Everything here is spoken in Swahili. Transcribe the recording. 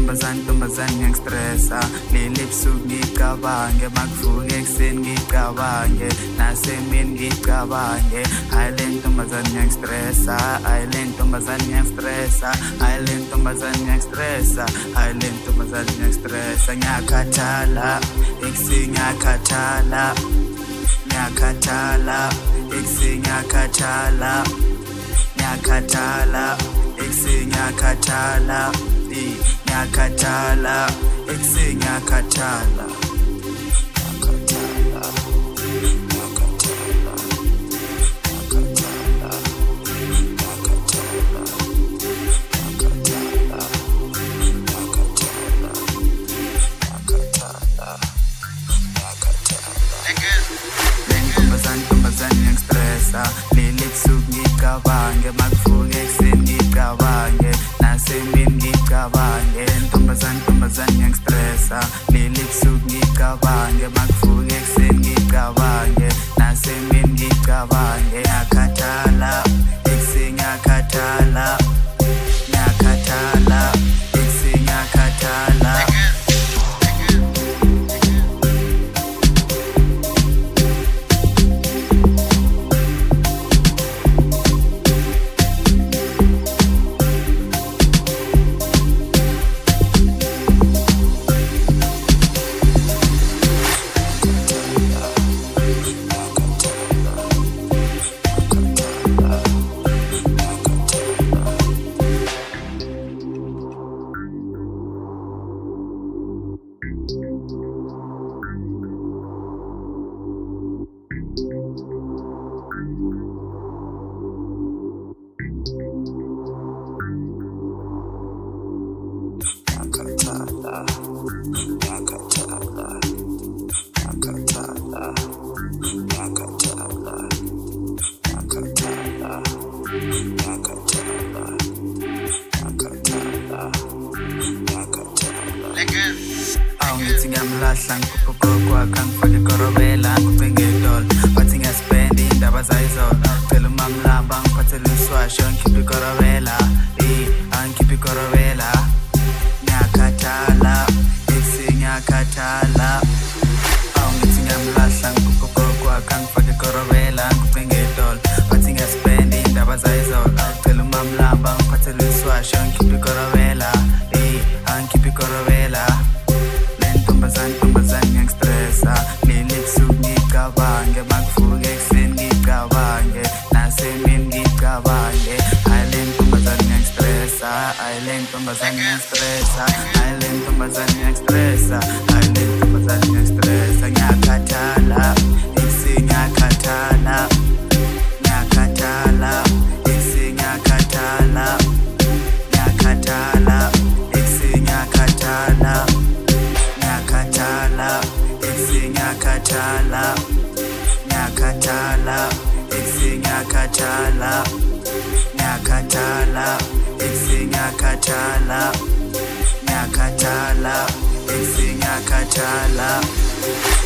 Ntombazane ngistressa lelibusuku ngicabange makuvuka ekuseni ngicabange nasemini ngicabange hayi le ntombazane ngistressa hayi le ntombazane ngistressa hayi le ntombazane ngistressa hayi le ntombazane ngistressa ngiyakhathala ekuseni ngiyakhathala ekuseni ngiyakhathala ekuseni ngiyakhathala nyakathala ekuseni nyakathala Ntombazane ngistressa lelibusuku ngicabange makuvuka ekuseni ngicabange nasemini ngicabange ntombazane ngistressa lelibusuku ngicabange makuvuka ekuseni ngicabange nasemini ngicabange ngiyakhathala ekuseni ngiyakhathala ekuseni ngiyakhathala Ngithi ngiyamlahla ngikukokwa kangifake korobela ngibenge idol bathi ngiyaspendi indaba zayizona cela umamlamba ngiphathele iswasho ngikhiphe korobela angikhiphe korobela ngiyakhathala ekuseni ngiyakhathala ngithi ngiyamlahla ngikukokwa kangifake korobela ngibenge idol bathi ngiyaspendi indaba zayizona cela umamlamba ngiphathele iswasho ngikhiphe korobela angikhiphe korobela Ntombazane ngistressa lelibusuku ngicabange makuvuka ekuseni ngicabange nasemini ngicabange hayi le ntombazane ngistressa hayi le ntombazane ngistressa hayi le ntombazane ngistressa hayi le ntombazane ngistressa ngiyakhathala ekuseni ngiyakhathala ekuseni ngiyakhathala ekuseni ngiyakhathala ekuseni ngiyakhathala ekuseni ngiyakhathala ekuseni ngiyakhathala ekuseni ngiyakhathala